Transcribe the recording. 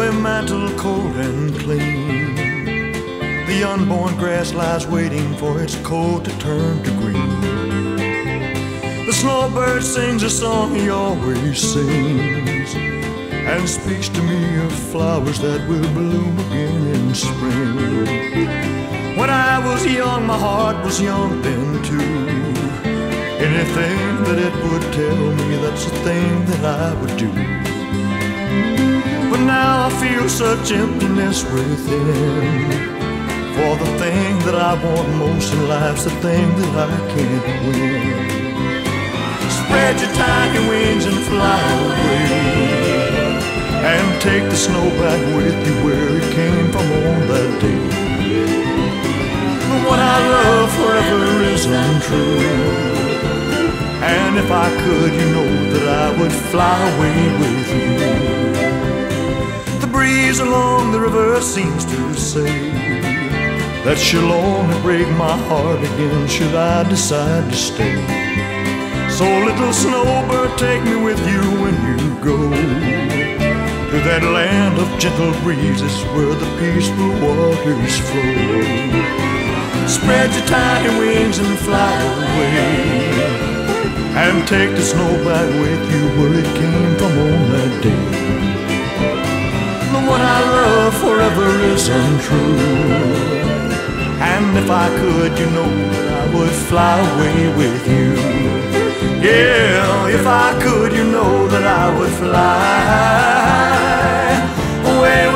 snowy mantle cold and clean. The unborn grass lies waiting for its coat to turn to green. The snowbird sings a song he always sings, and speaks to me of flowers that will bloom again in spring. When I was young, my heart was young then too. Anything that it would tell me, that's the thing that I would do. But now I feel such emptiness within, for the thing that I want most in life's the thing that I can't win. Spread your tiny wings and fly away, and take the snow back with you where it came from on that day. What I love forever is untrue, and if I could, you know that I would fly away with you. The breeze along the river seems to say that she'll only break my heart again should I decide to stay. So little snowbird, take me with you when you go to that land of gentle breezes where the peaceful waters flow. Spread your tiny wings and fly away, and take the snow back with you where it came from on that day. What I love forever is untrue, and if I could, you know that I would fly away with you. Yeah, if I could, you know that I would fly away